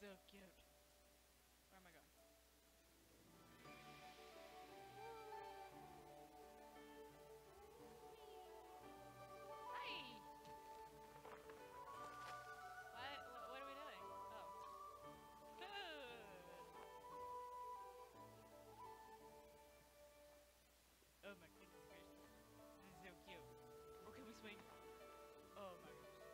so cute. Where am I going? Hi! What are we doing? Oh. Good! Oh my goodness gracious. This is so cute. Oh, can we swing? Oh my gosh.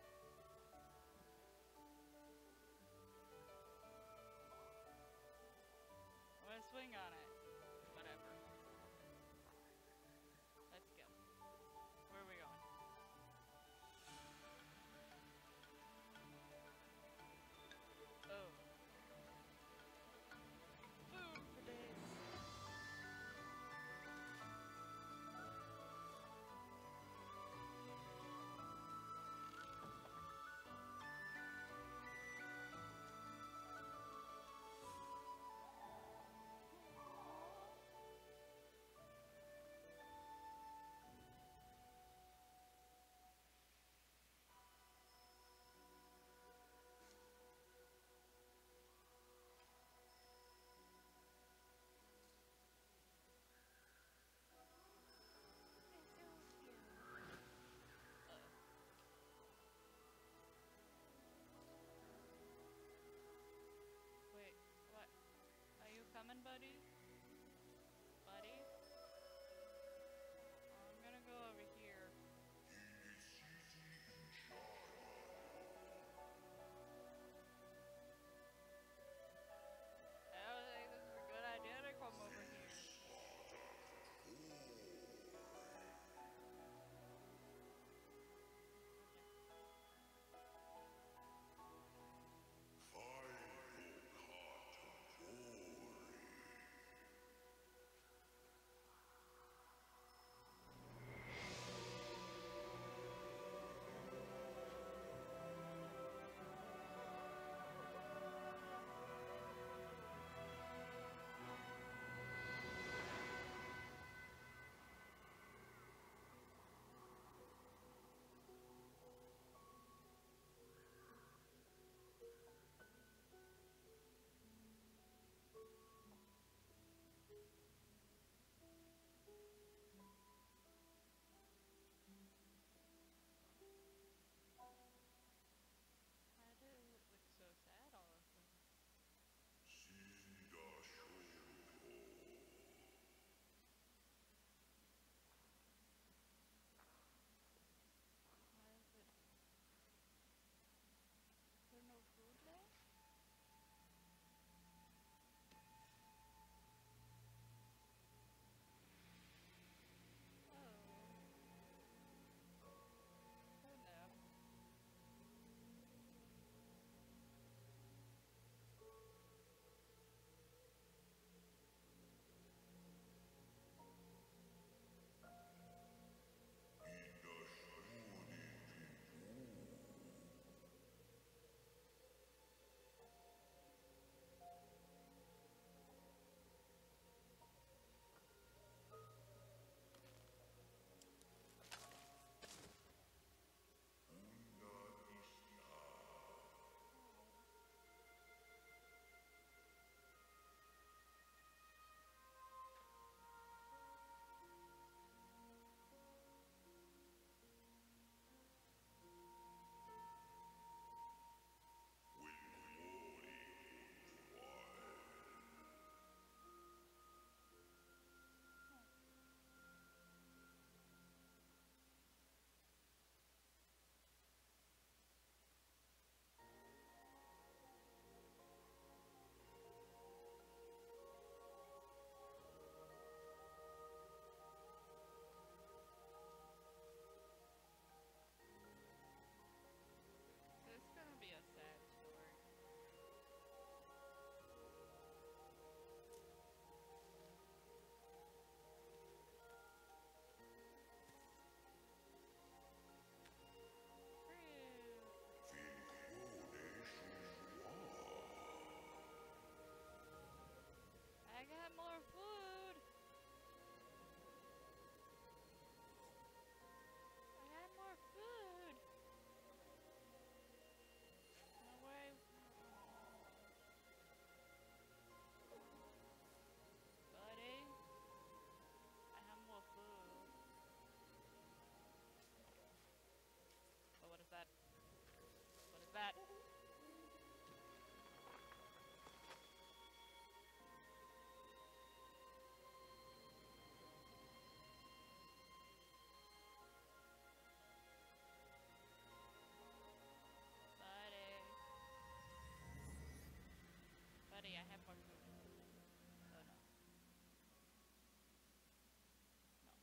I wanna swing on it. Whatever. Let's go. Where are we going? Oh. Food for days. Wait, what? Are you coming, buddy? Buddy? I'm gonna go over here. I don't think this is a good idea to come over here. Final category. that? Buddy. Buddy, I have more food. Oh no. No.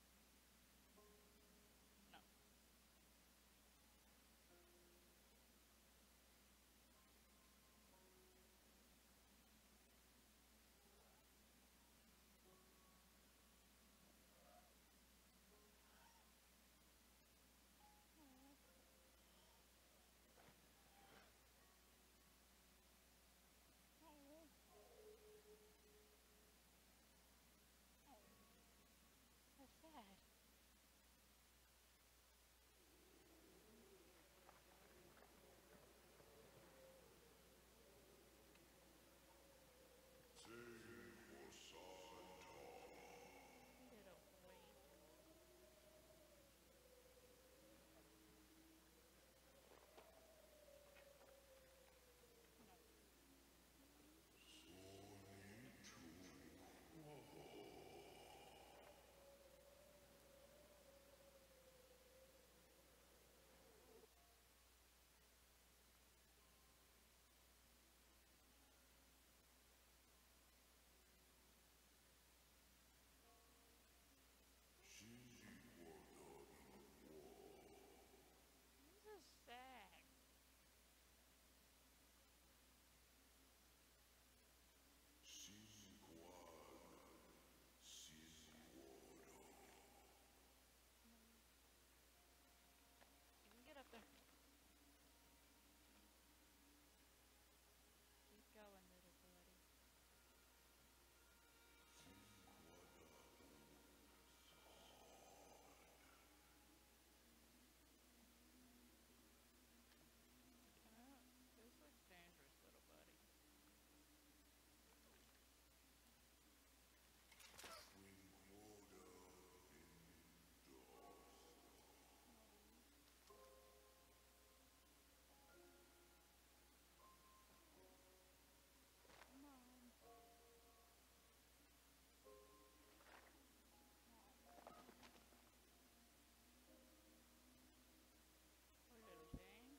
No. Oh. Oh. That's sad. Little boy. No. This is sad. You can get up there. Keep going, little buddy. This looks dangerous, little buddy. Come on. Poor little thing.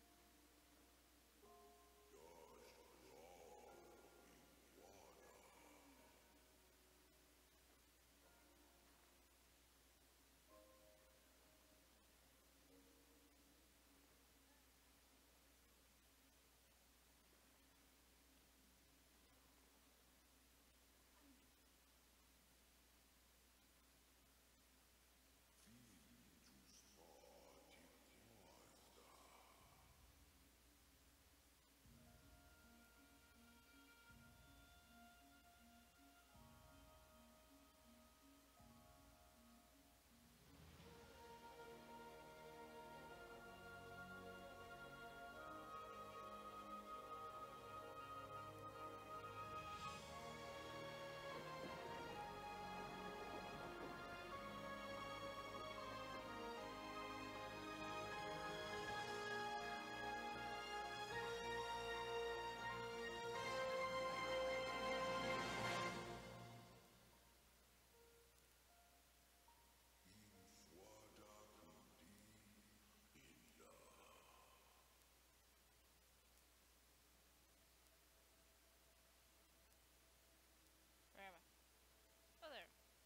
Where am I? Oh, there.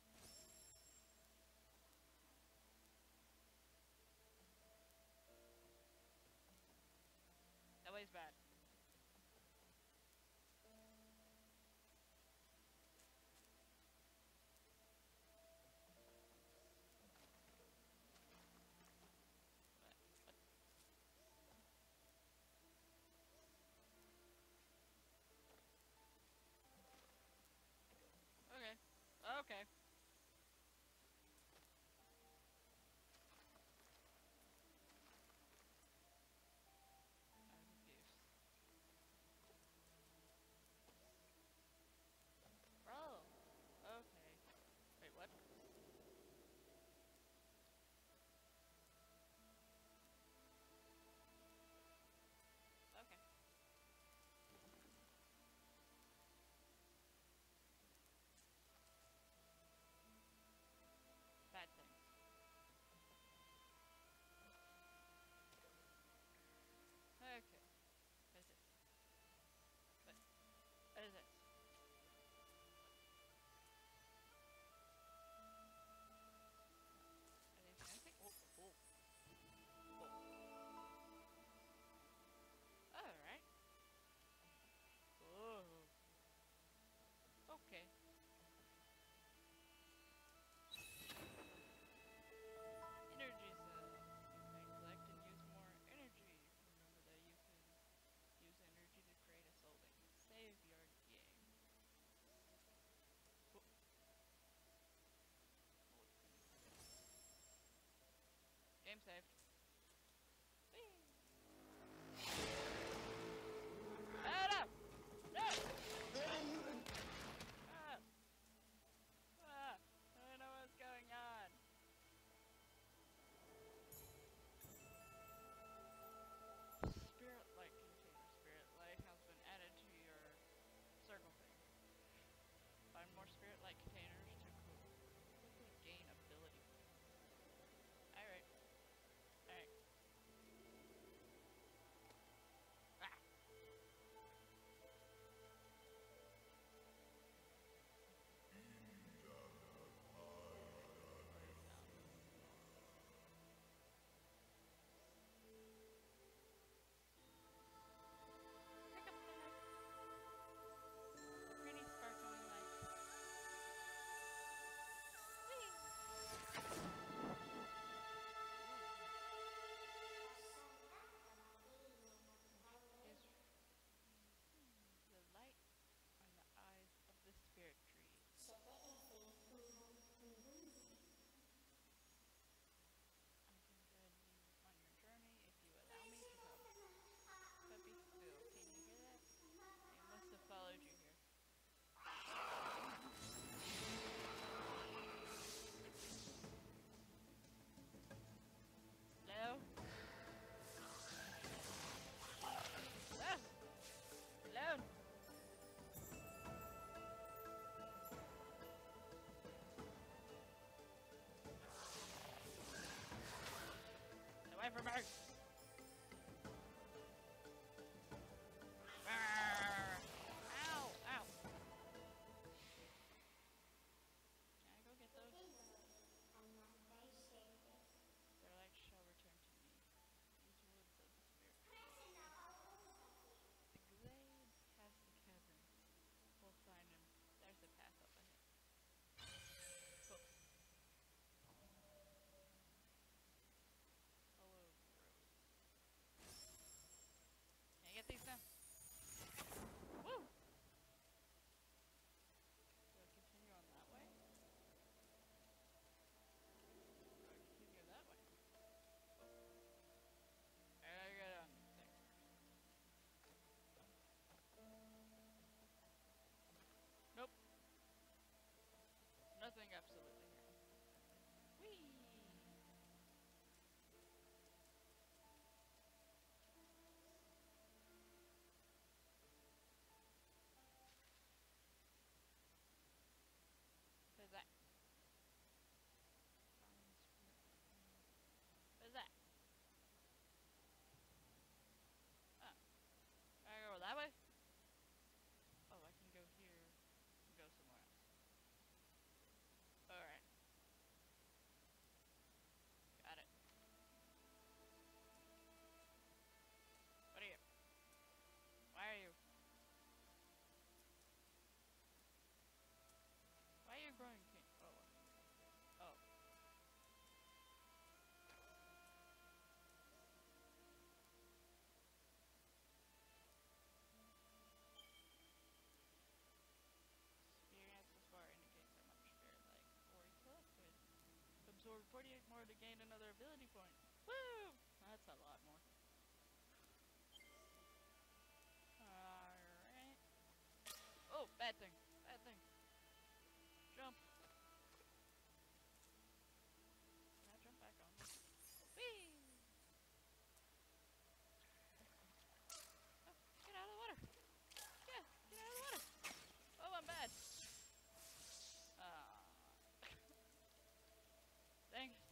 That way's bad. What? What? Okay. Okay. I'm confused. Oh. Okay. Wait, what? Okay. game saved. Whee! Ah, no! No! Ah! Ah! I don't know what's going on. Spirit light container. Spirit light has been added to your circle thing. Find more spirit light containers to quickly gain ability points. Alright. Alright. Ah! Pick up the light. The pretty sparkling light. Whee! Is the light on the eyes of the spirit tree. I can join you on your journey if you allow me to come. But be still, can you hear that? They must have followed you here. Hello? Ah! Hello? Away from her! Arrgh! Ow! Ow! Can I go get those? Their light shall return to me. These woods of the spirit. The glade past the chasm. We'll find him. There's the path up ahead. Cool. Hello, Rose. Can I get these now? Woo! Do I continue on that way? Do I continue that way? I gotta get on these things first. Nope. Nothing absolutely here. Whee! What's that? What's that? Oh. I go that way? Oh, I can go here and go somewhere else. Alright. Got it. What are you? Why are you? Why are you growing pink? Oh. Oh. Experiences bar indicates how much spirit light ore you collected. Absorb 48 more to gain another ability point. Woo! That's a lot more. Alright. Oh, bad thing. Bad thing. Jump. Can I jump back on this? Whee! Oh, get out of the water. Yeah, get out of the water. Oh, I'm bad. Ah. Dang it.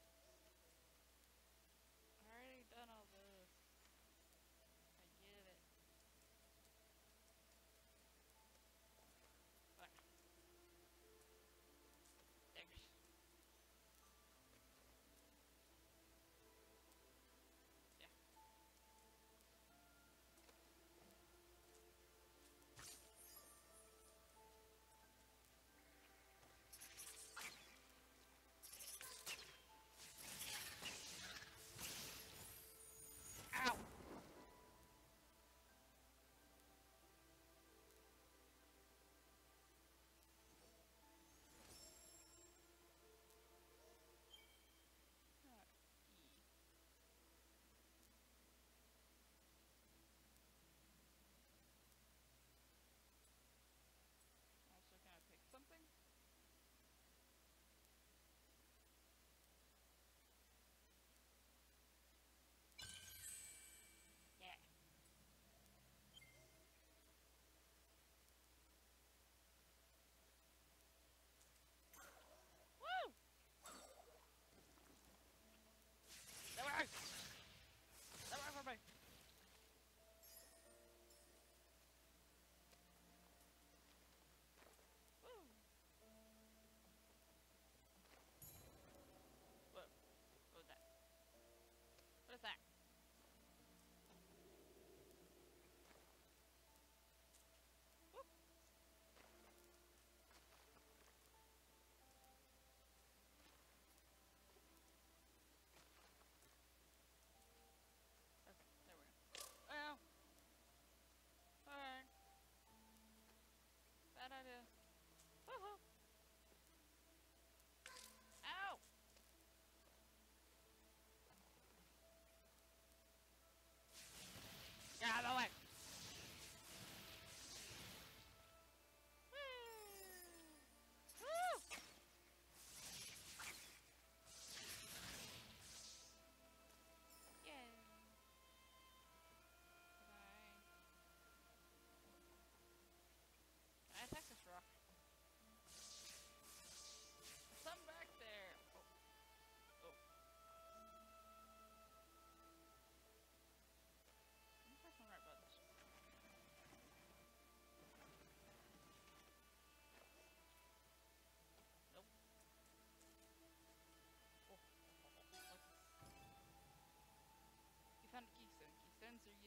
I already done all this. I get it.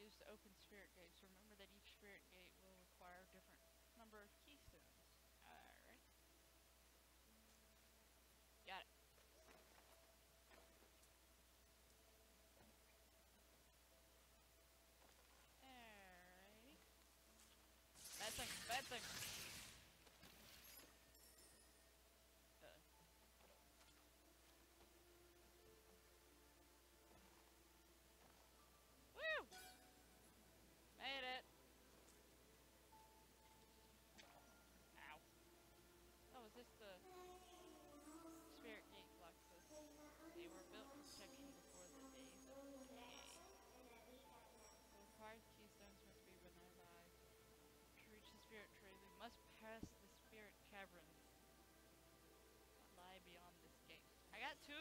used to open spirit gates. Remember that each spirit gate will require a different number of keystones. Alright. Got it. Alrighty. Bad thing, bad thing. Woo! Made it. Ow. Oh, is this the spirit gate fluxus? They were built for protection before the days of decay. The required keystones must be nearby. To reach the spirit tree, we must pass the spirit caverns that lie beyond this gate. I got 2!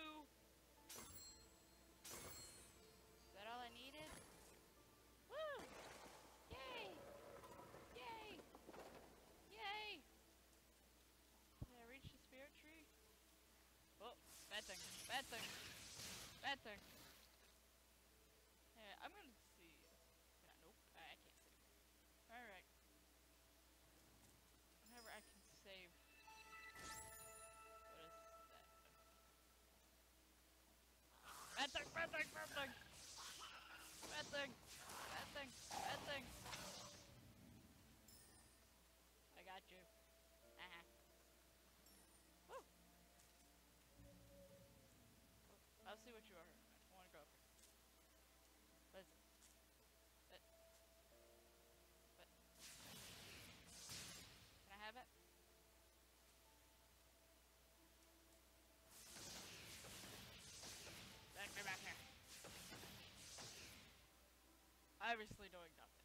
Is that all I needed? Woo! Yay! Yay! Yay! Did I reach the spirit tree? Oh, bad thing, bad thing, bad thing. Yeah, I'm gonna see. Nope, I can't save. Alright. Whenever I can save. What is that? Bad thing, bad thing, bad thing! Bad thing! Bad thing! Bad thing! I got you. Woo! I'll see what you are. I wanna go up here. What is it? What? Can I have it? Get back here. Obviously doing nothing.